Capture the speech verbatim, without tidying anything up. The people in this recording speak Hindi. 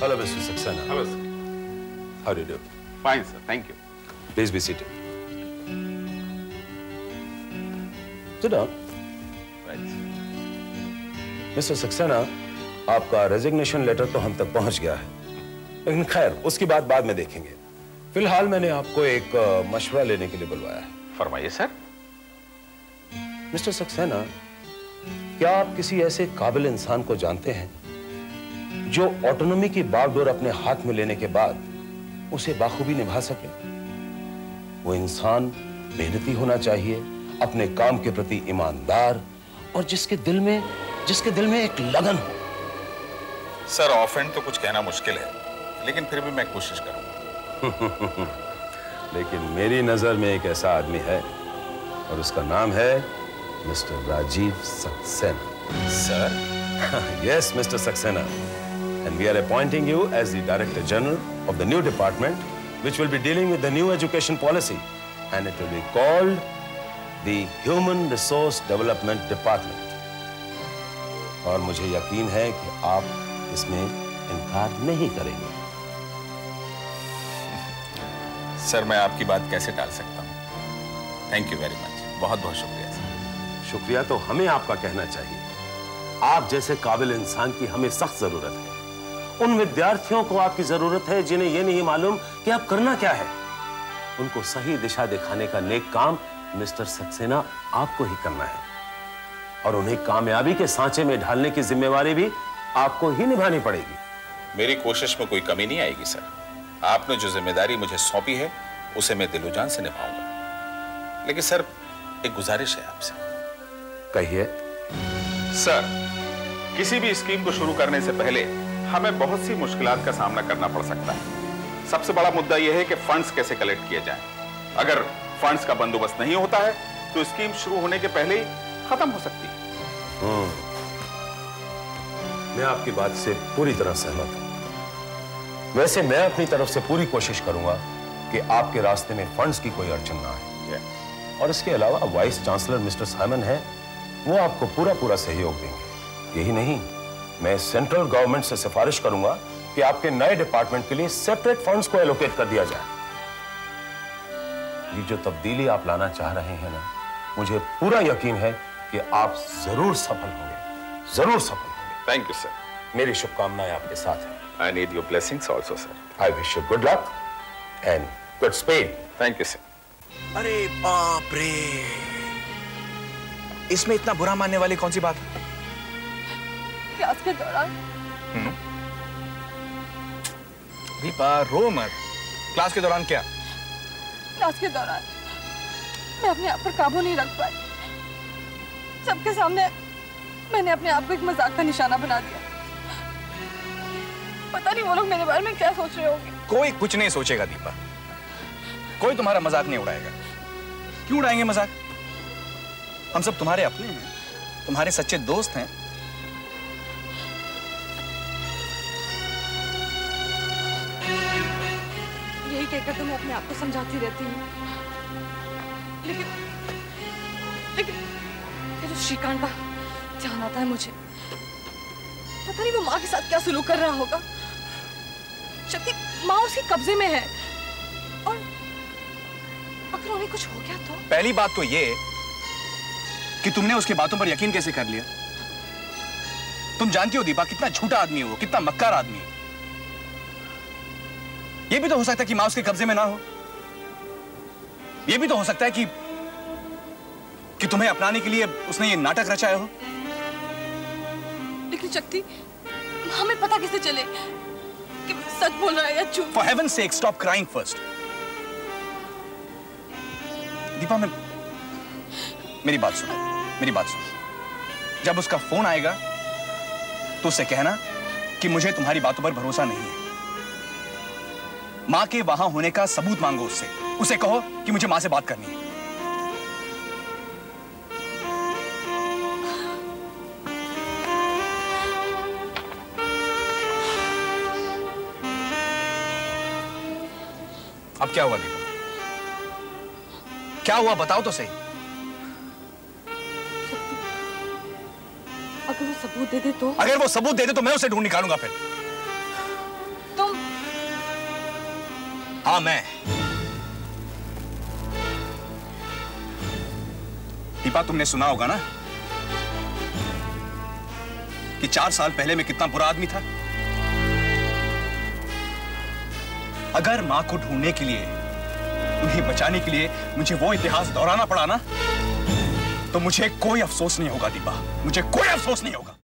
Hello, Mister Saxena. Hello, sir. How do you do? Fine, sir. Thank you. Please be seated. Sit down. Right. Mister Saxena, आपका रेजिग्नेशन लेटर तो हम तक पहुंच गया है, लेकिन खैर उसकी बात बाद में देखेंगे। फिलहाल मैंने आपको एक मशवरा लेने के लिए बुलवाया है। फरमाइए सर। मिस्टर सक्सेना, क्या आप किसी ऐसे काबिल इंसान को जानते हैं जो ऑटोनॉमी की बागडोर अपने हाथ में लेने के बाद उसे बाखूबी निभा सके? वो इंसान मेहनती होना चाहिए, अपने काम के प्रति ईमानदार, और जिसके दिल में जिसके दिल में एक लगन हो। सर, ऑफेंड तो कुछ कहना मुश्किल है, लेकिन फिर भी मैं कोशिश करूंगा। लेकिन मेरी नजर में एक ऐसा आदमी है और उसका नाम है mister Rajiv Saxena. Sir? Yes, Mister Saxena, and we are appointing you as the Director General of the new department, which will be dealing with the new education policy, and it will be called the Human Resource Development Department. और मुझे यकीन है कि आप इसमें इनकार नहीं करेंगे। सर, मैं आपकी बात कैसे टाल सकता हूँ? Thank you very much. बहुत बहुत शुक्रिया सर। शुक्रिया तो हमें आपका कहना चाहिए। आप जैसे काबिल इंसान की हमें सख्त जरूरत है। उन विद्यार्थियों को आपकी जरूरत है जिन्हें यह नहीं मालूम कि आप करना क्या है। उनको सही दिशा दिखाने का नेक काम मिस्टर सक्सेना आपको ही करना है, और उन्हें कामयाबी के सांचे में ढालने की जिम्मेवारी भी आपको ही निभानी पड़ेगी। मेरी कोशिश में कोई कमी नहीं आएगी सर। आपने जो जिम्मेदारी मुझे सौंपी है उसे मैं दिलोजान से निभाऊंगा। लेकिन सर, एक गुजारिश है आपसे। कहिए। सर, किसी भी स्कीम को शुरू करने से पहले हमें बहुत सी मुश्किलात का सामना करना पड़ सकता है। सबसे बड़ा मुद्दा यह है कि फंड्स कैसे कलेक्ट किए जाएं। अगर फंड्स का बंदोबस्त नहीं होता है तो स्कीम शुरू होने के पहले ही खत्म हो सकती है। मैं आपकी बात से पूरी तरह सहमत हूं। वैसे मैं अपनी तरफ से पूरी कोशिश करूंगा कि आपके रास्ते में फंड्स की कोई अड़चन ना आए, और इसके अलावा वाइस चांसलर मिस्टर साइमन है, वो आपको पूरा पूरा सहयोग देंगे। यही नहीं, मैं सेंट्रल गवर्नमेंट से सिफारिश करूंगा कि आपके नए डिपार्टमेंट के लिए सेपरेट फंड्स को एलोकेट कर दिया जाए। ये जो तब्दीली आप लाना चाह रहे हैं ना, मुझे पूरा यकीन है कि आप जरूर सफल होंगे, जरूर सफल होंगे। Thank you sir. मेरी शुभकामनाएं आपके साथ हैं। I need your blessings also sir. I wish you good luck and good speed. Thank you sir. अरे बाप रे, इसमें इतना बुरा मानने वाली कौन सी बात है? क्लास के दौरान दीपा, रो मत। क्लास के दौरान क्या? क्लास के दौरान मैं अपने आप पर काबू नहीं रख पाई। सबके सामने मैंने अपने आप को एक मजाक का निशाना बना दिया। पता नहीं वो लोग मेरे बारे में क्या सोच रहे होंगे। कोई कुछ नहीं सोचेगा दीपा, कोई तुम्हारा मजाक नहीं उड़ाएगा। क्यों उड़ाएंगे मजाक? हम सब तुम्हारे अपने हैं, तुम्हारे सच्चे दोस्त हैं। यही कहकर तो मैं अपने आप को समझाती रहती हूँ, लेकिन लेकिन ये जो श्रीकांत का ध्यान आता है मुझे। पता नहीं वो माँ के साथ क्या सुलूक कर रहा होगा। शक्ति, माँ उसके कब्जे में है, और अगर उन्हें कुछ हो गया तो? पहली बात तो ये कि तुमने उसकी बातों पर यकीन कैसे कर लिया? तुम जानती हो दीपा, कितना झूठा आदमी है वो, कितना मक्कार आदमी है। ये भी तो हो सकता है कि माँ उसके कब्जे में ना हो। ये भी तो हो सकता है कि कि तुम्हें अपनाने के लिए उसने ये नाटक रचाया हो। लेकिन शक्ति, हमें पता कैसे चले कि सच बोल रहा है या झूठ? For heaven's sake, stop crying first. Deepa, मैं मेरी बात सुनो, मेरी बात सुनो। जब उसका फोन आएगा तो उससे कहना कि मुझे तुम्हारी बातों पर भरोसा नहीं है। मां के वहां होने का सबूत मांगो उससे। उसे कहो कि मुझे मां से बात करनी है। अब क्या हुआ दीपा? क्या हुआ बताओ तो सही। अगर वो सबूत दे दे तो? अगर वो सबूत दे दे तो मैं उसे ढूंढ निकालूंगा फिर। हाँ, मैं। दीपा, तुमने सुना होगा ना कि चार साल पहले मैं कितना बुरा आदमी था। अगर मां को ढूंढने के लिए, उन्हें बचाने के लिए मुझे वो इतिहास दोहराना पड़ा ना, तो मुझे कोई अफसोस नहीं होगा दीपा, मुझे कोई अफसोस नहीं होगा।